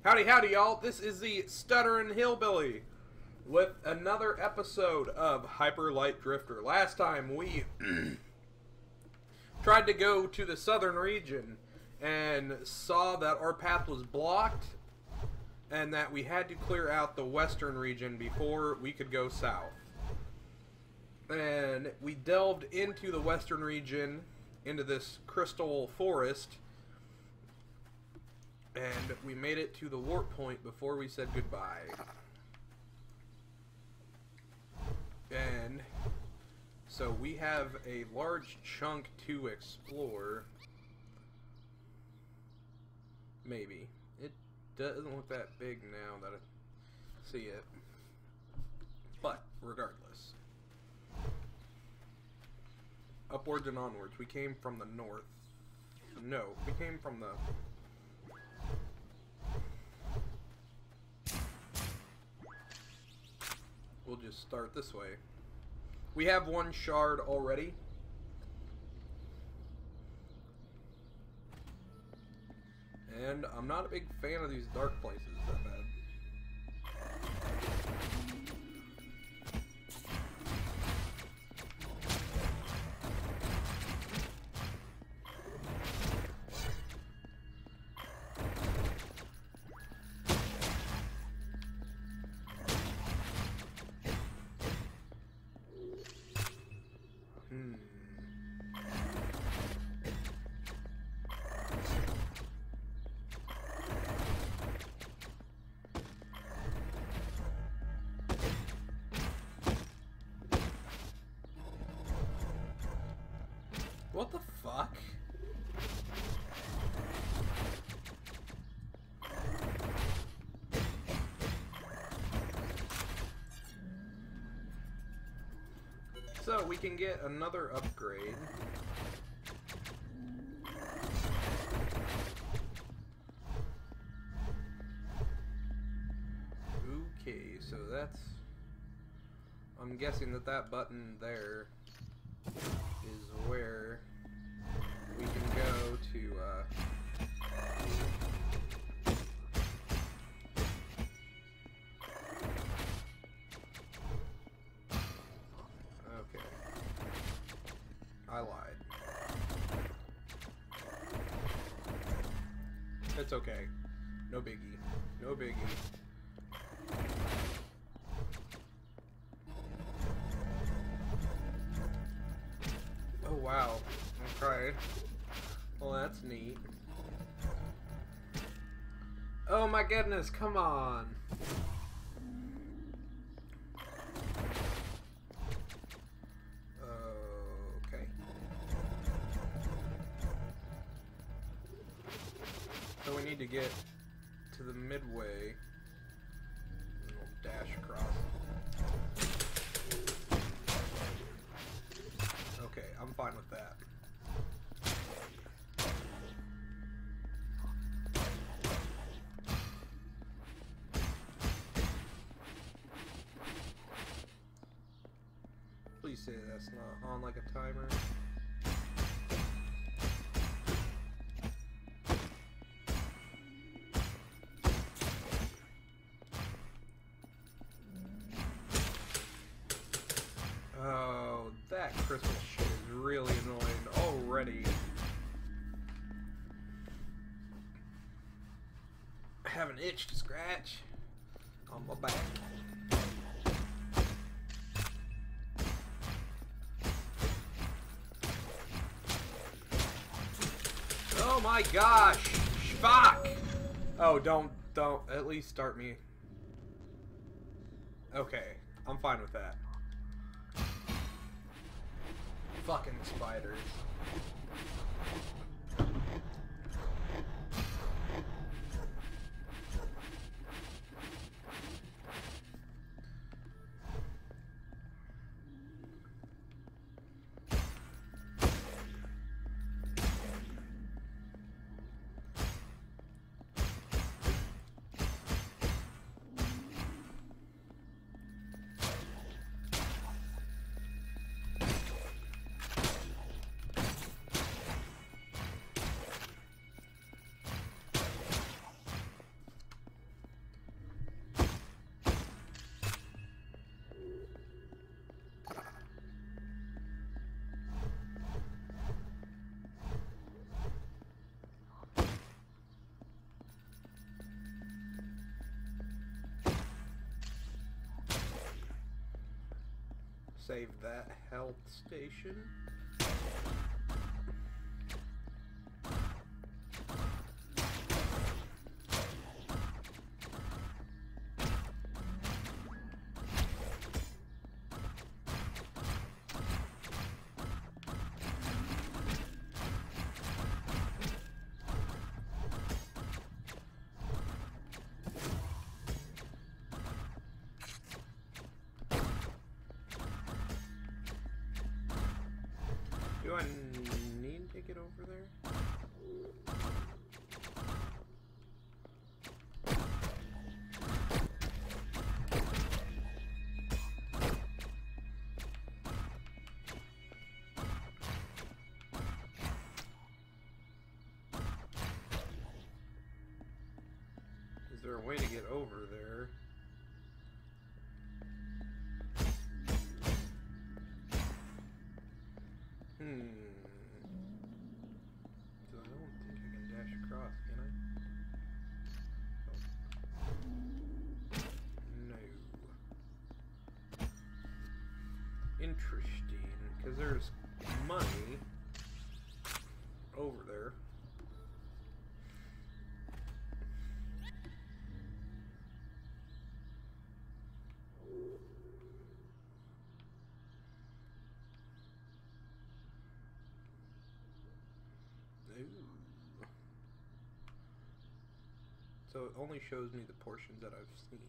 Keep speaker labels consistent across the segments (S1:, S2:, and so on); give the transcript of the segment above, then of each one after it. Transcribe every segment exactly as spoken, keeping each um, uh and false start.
S1: Howdy, howdy, y'all. This is the Stutterin' Hillbilly with another episode of Hyper Light Drifter. Last time we tried to go to the southern region and saw that our path was blocked and that we had to clear out the western region before we could go south. And we delved into the western region, into this crystal forest, and we made it to the warp point before we said goodbye. And so we have a large chunk to explore. Maybe. It doesn't look that big now that I see it. But, regardless. Upwards and onwards. We came from the north. No, we came from the... We'll just start this way. We have one shard already. And I'm not a big fan of these dark places that bad. What the fuck? So we can get another upgrade. Okay, so that's... I'm guessing that that button there is where we can go to, uh... okay. I lied. It's okay. No biggie. No biggie. Oh, wow. Okay. Well, that's neat. Oh my goodness, come on. Okay. So we need to get to the midway. And we'll dash across. Okay, I'm fine with that. Please say that's not on like a timer. Oh, that crystal shit is really annoying already. I have an itch to scratch on my back. Oh my gosh! Fuck! Oh, don't, don't, at least start me. Okay, I'm fine with that. Fucking spiders. save that health station. Do I need to get over there? Is there a way to get over there? Hmm. So I don't think I can dash across, can I? Oh. No. Interesting, because there's money over there. So it only shows me the portions that I've seen.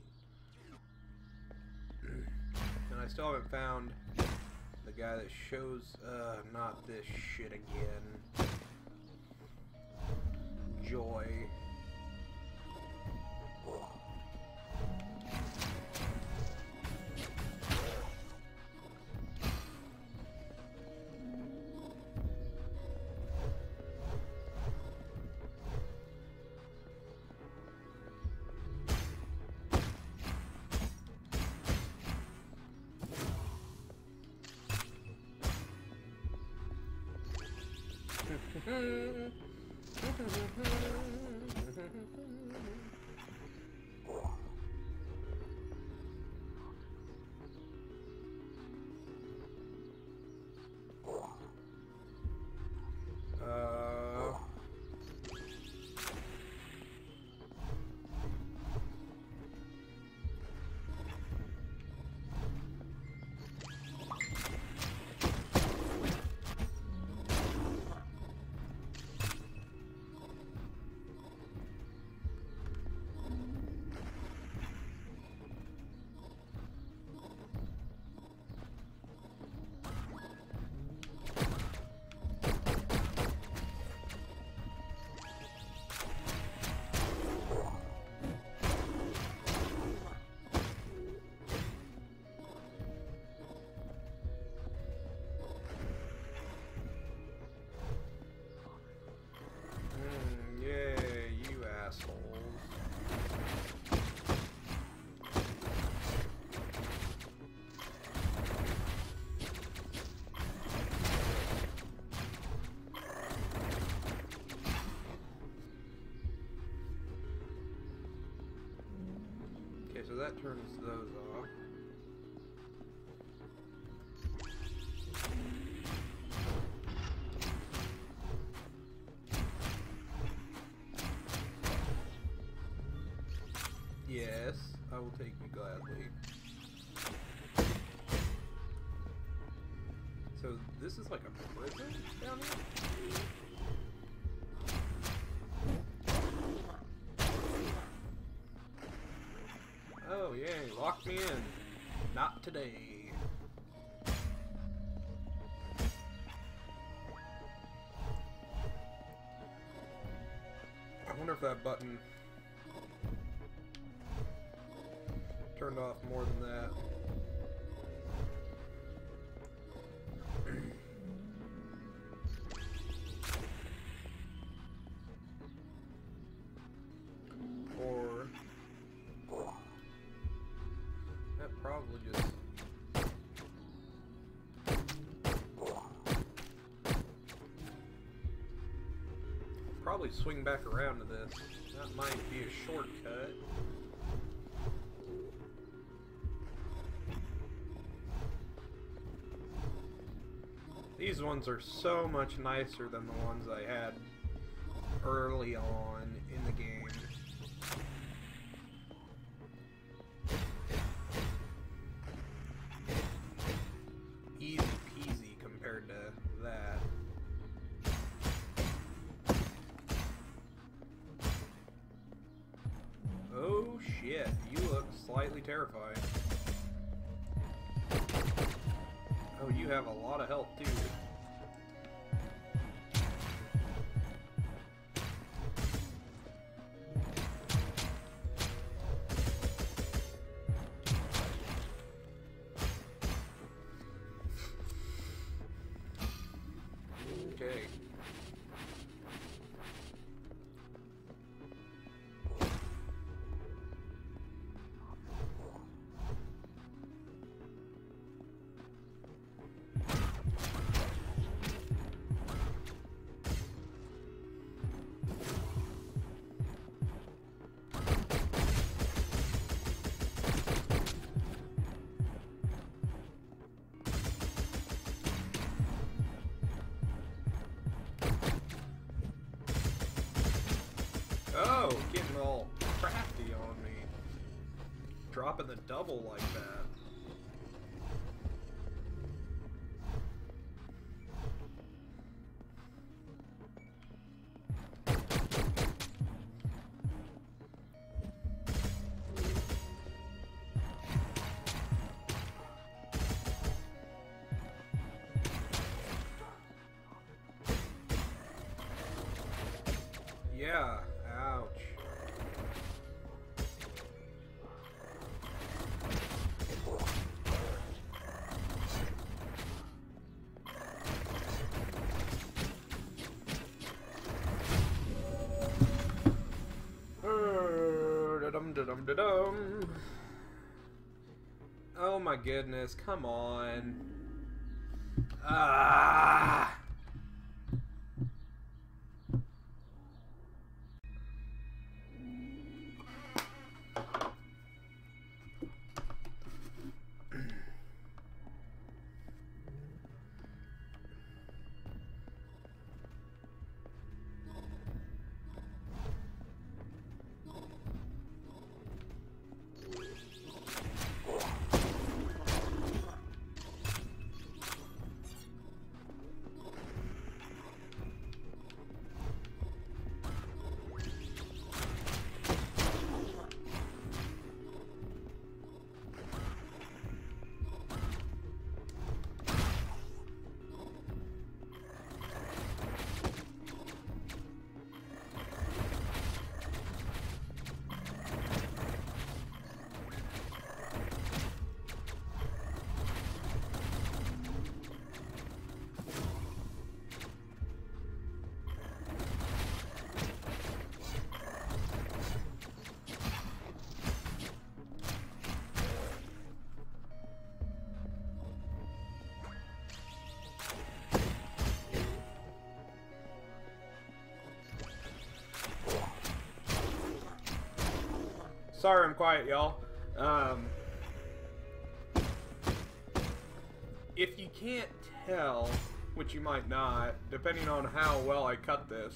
S1: And I still haven't found the guy that shows, uh, not this shit again. Joy. Uh, so that turns those off. Yes, I will take you gladly. So this is like a prison down here? Oh yay, lock me in. Not today. I wonder if that button turned off more than that. Or that probably just probably swing back around to this. That might be a shortcut. These ones are so much nicer than the ones I had early on in the game. Easy peasy compared to that. Oh shit, you look slightly terrified. Oh, you have a lot of health too. Okay. Oh, getting all crafty on me. Dropping the double like that. Yeah, ouch. Uh, da-dum, da-dum, da-dum. Oh my goodness, come on. Ah! Sorry I'm quiet, y'all. Um, if you can't tell, which you might not, depending on how well I cut this,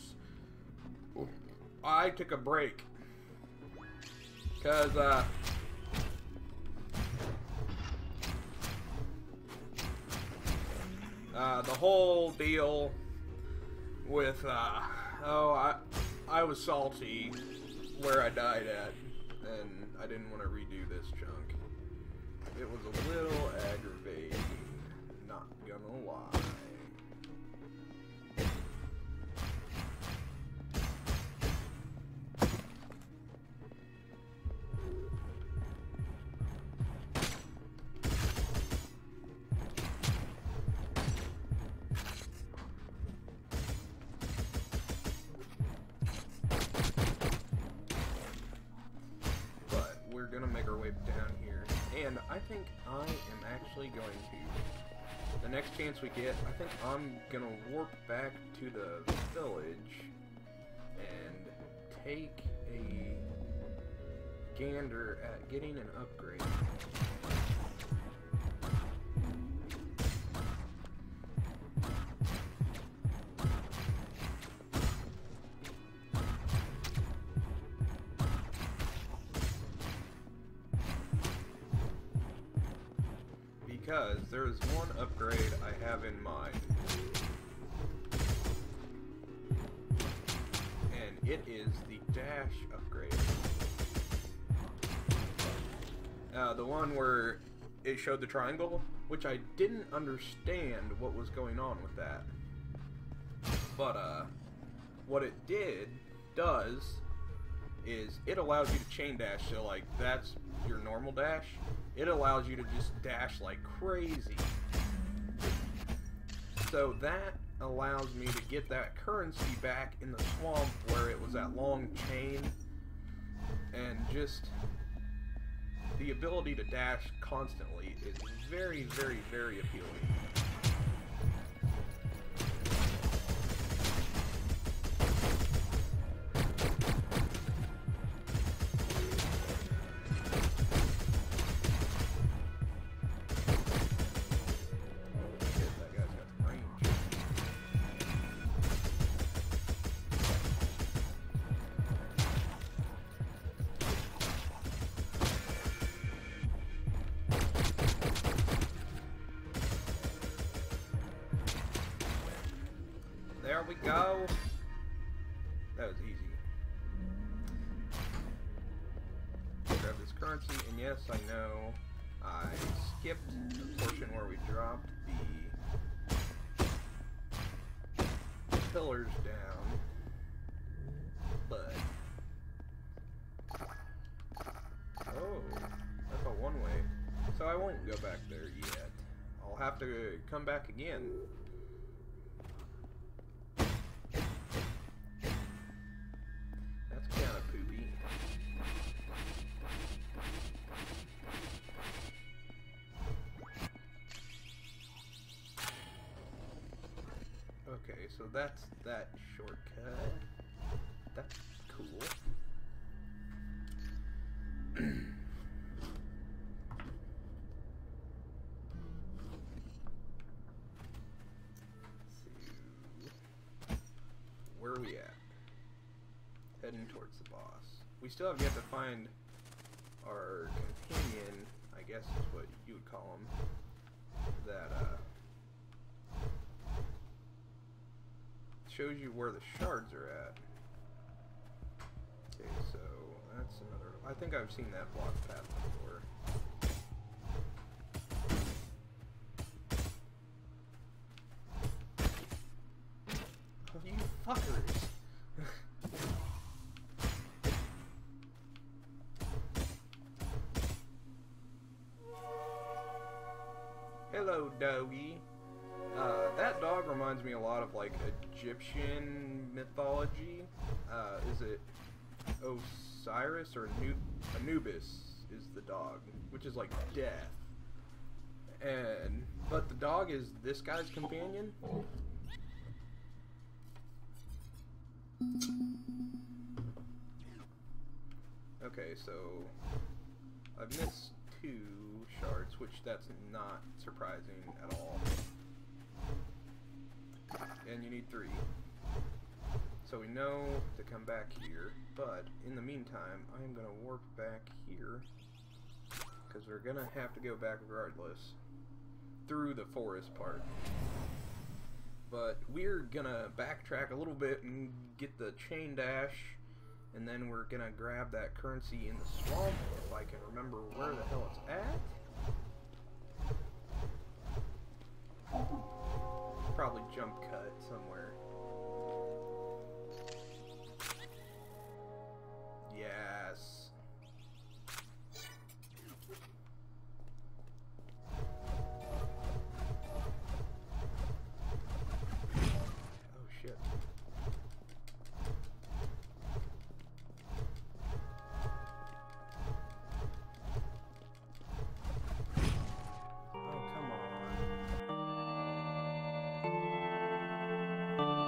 S1: I took a break. Because, uh... Uh, the whole deal with, uh... Oh, I, I was salty where I died at. And I didn't want to redo this chunk. It was a little aggravating, not gonna lie. Gonna make our way down here, and I think I am actually going to, the next chance we get, I think I'm gonna warp back to the village and take a gander at getting an upgrade. because there is one upgrade I have in mind. And it is the dash upgrade. Uh, the one where it showed the triangle, which I didn't understand what was going on with that. But, uh, what it did, does, is it allows you to chain dash, so, like, that's your normal dash. It allows you to just dash like crazy. So that allows me to get that currency back in the swamp where it was that long chain, and just the ability to dash constantly is very, very, very appealing. There we go. That was easy. Grab this currency, and yes, I know I skipped the portion where we dropped the pillars down, but oh, that's a one-way, so I won't go back there yet. I'll have to come back again. Okay, so that's that shortcut. That's cool. Where are we at? Heading towards the boss. We still have yet to find our companion, I guess is what you would call him. That, uh... shows you where the shards are at. Okay, so that's another. I think I've seen that block path before. Oh, you fuckers! Hello, doggy. Uh, that dog reminds me a lot of, like, Egyptian mythology. Uh, is it Osiris or Anu Anubis is the dog, which is like death. And, but the dog is this guy's companion. Okay, so I've missed two shards, which that's not surprising at all. And you need three. So we know to come back here, but in the meantime, I'm gonna warp back here, because we're gonna have to go back regardless, through the forest part. But we're gonna backtrack a little bit and get the chain dash, and then we're gonna grab that currency in the swamp, if I can remember where the hell it's at. Probably jump cut somewhere. Yes. Oh shit. Oh, come on.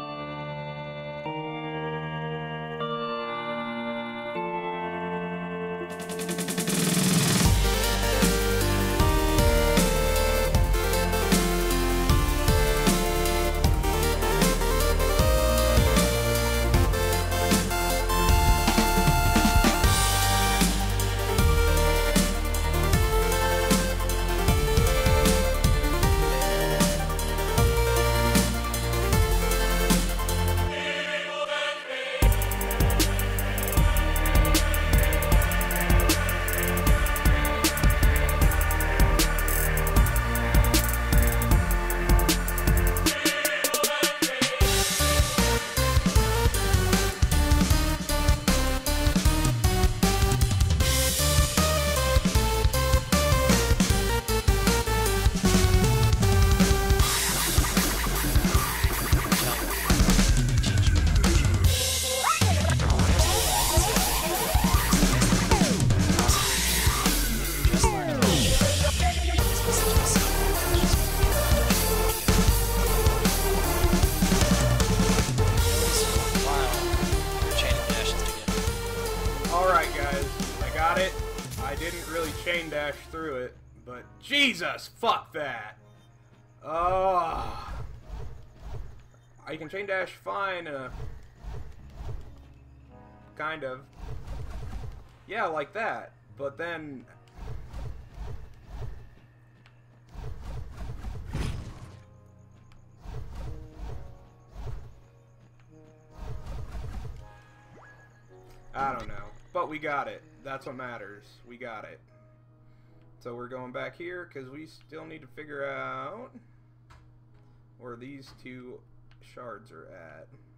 S1: chain dash through it, but Jesus, fuck that. Oh. I can chain dash fine, uh, kind of. Yeah, like that. But then... I don't know. But we got it. That's what matters. We got it. So we're going back here because we still need to figure out where these two shards are at.